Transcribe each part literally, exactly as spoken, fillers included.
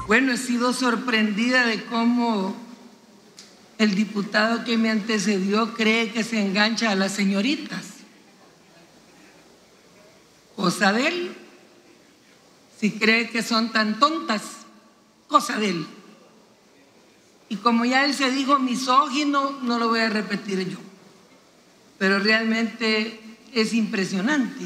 Bueno, he sido sorprendida de cómo el diputado que me antecedió cree que se engancha a las señoritas. Cosa de él. Si cree que son tan tontas, cosa de él. Y como ya él se dijo misógino, no lo voy a repetir yo. Pero realmente es impresionante.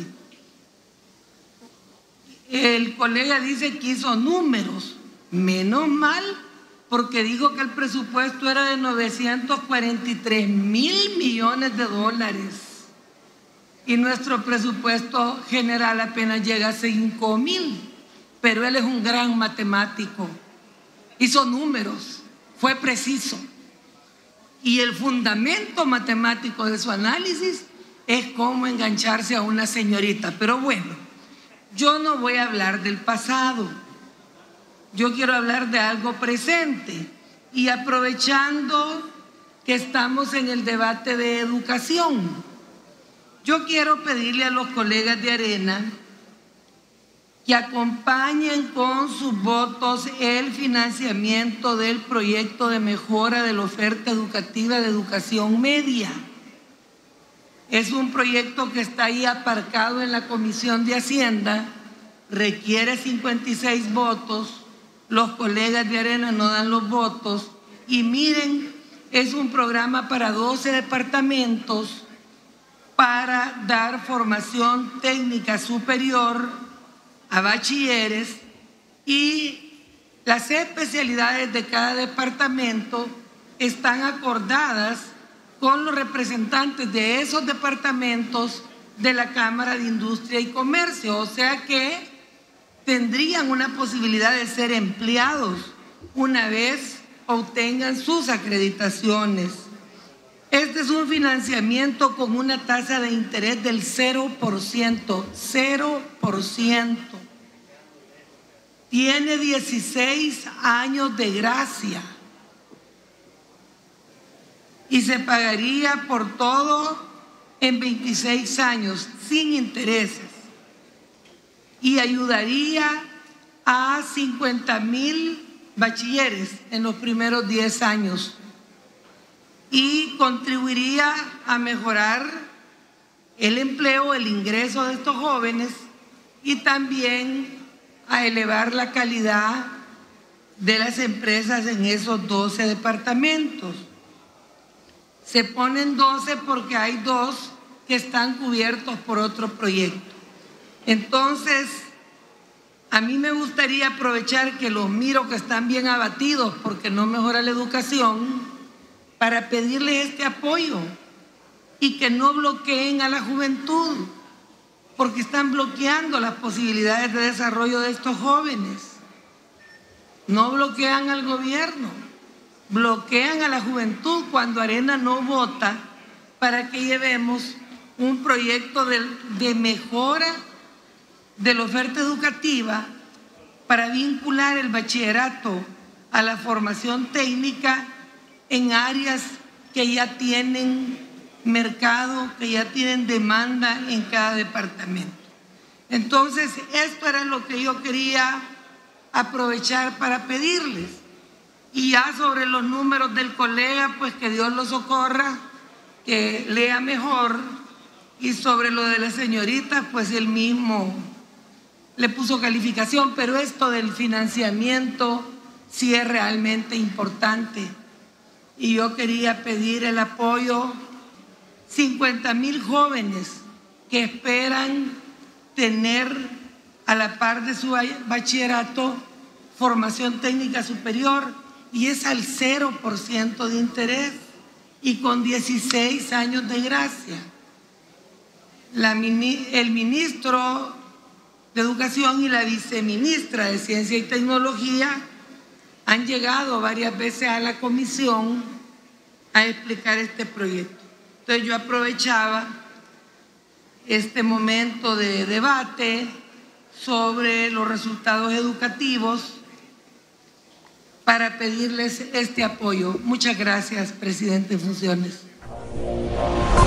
El colega dice que hizo números. Menos mal, porque dijo que el presupuesto era de novecientos cuarenta y tres mil millones de dólares. Y nuestro presupuesto general apenas llega a cinco mil. Pero él es un gran matemático. Hizo números, fue preciso. Y el fundamento matemático de su análisis es cómo engancharse a una señorita. Pero bueno, yo no voy a hablar del pasado. Yo quiero hablar de algo presente. Y aprovechando que estamos en el debate de educación, yo quiero pedirle a los colegas de Arena que acompañen con sus votos el financiamiento del proyecto de mejora de la oferta educativa de educación media. Es un proyecto que está ahí aparcado en la Comisión de Hacienda, requiere cincuenta y seis votos, los colegas de Arena no dan los votos y miren, es un programa para doce departamentos para dar formación técnica superior a bachilleres y las especialidades de cada departamento están acordadas con los representantes de esos departamentos de la Cámara de Industria y Comercio, o sea que tendrían una posibilidad de ser empleados una vez obtengan sus acreditaciones. Este es un financiamiento con una tasa de interés del cero por ciento, cero por ciento. Tiene dieciséis años de gracia y se pagaría por todo en veintiséis años sin intereses y ayudaría a cincuenta mil bachilleres en los primeros diez años y contribuiría a mejorar el empleo, el ingreso de estos jóvenes y también a elevar la calidad de las empresas en esos doce departamentos. Se ponen doce porque hay dos que están cubiertos por otro proyecto. Entonces, a mí me gustaría aprovechar que los miro que están bien abatidos porque no mejora la educación para pedirles este apoyo y que no bloqueen a la juventud porque están bloqueando las posibilidades de desarrollo de estos jóvenes. No bloquean al gobierno, bloquean a la juventud cuando Arena no vota para que llevemos un proyecto de, de mejora de la oferta educativa para vincular el bachillerato a la formación técnica en áreas que ya tienen mercado, que ya tienen demanda en cada departamento. Entonces, esto era lo que yo quería aprovechar para pedirles. Y ya sobre los números del colega, pues que Dios lo socorra, que lea mejor. Y sobre lo de la señorita, pues él mismo le puso calificación, pero esto del financiamiento sí es realmente importante. Y yo quería pedir el apoyo, cincuenta mil jóvenes que esperan tener a la par de su bachillerato formación técnica superior y es al cero por ciento de interés y con dieciséis años de gracia. La, el ministro de Educación y la viceministra de Ciencia y Tecnología han llegado varias veces a la comisión a explicar este proyecto. Entonces yo aprovechaba este momento de debate sobre los resultados educativos para pedirles este apoyo. Muchas gracias, presidente en funciones.